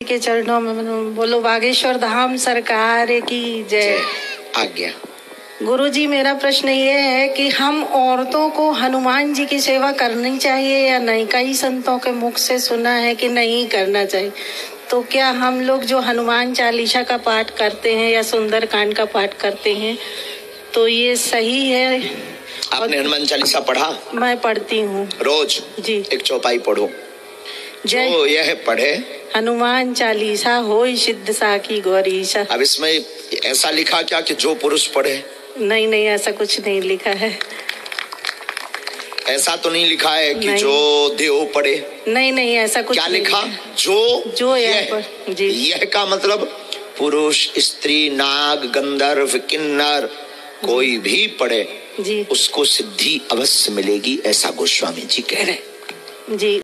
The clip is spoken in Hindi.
के चरणों में बोलो बागेश्वर धाम सरकार की जय। आज्ञा। गुरुजी, मेरा प्रश्न ये है कि हम औरतों को हनुमान जी की सेवा करनी चाहिए या नहीं? कई संतों के मुख से सुना है कि नहीं करना चाहिए, तो क्या हम लोग जो हनुमान चालीसा का पाठ करते हैं या सुंदरकांड का पाठ करते हैं तो ये सही है? आपने हनुमान चालीसा पढ़ा? मैं पढ़ती हूँ रोज जी। एक चौपाई पढ़ो। जो यह पढ़े हनुमान चालीसा होई सिद्ध साखी गौरीशा। अब इसमें ऐसा लिखा क्या कि जो पुरुष पढ़े? नहीं नहीं, ऐसा कुछ नहीं लिखा है। ऐसा तो नहीं लिखा है कि नहीं। जो देव पढ़े? नहीं नहीं, ऐसा कुछ क्या नहीं लिखा? जो यहाँ पर जी। यह का मतलब पुरुष, स्त्री, नाग, गंधर्व, किन्नर कोई भी पढ़े जी, उसको सिद्धि अवश्य मिलेगी, ऐसा गोस्वामी जी कह रहे हैं जी।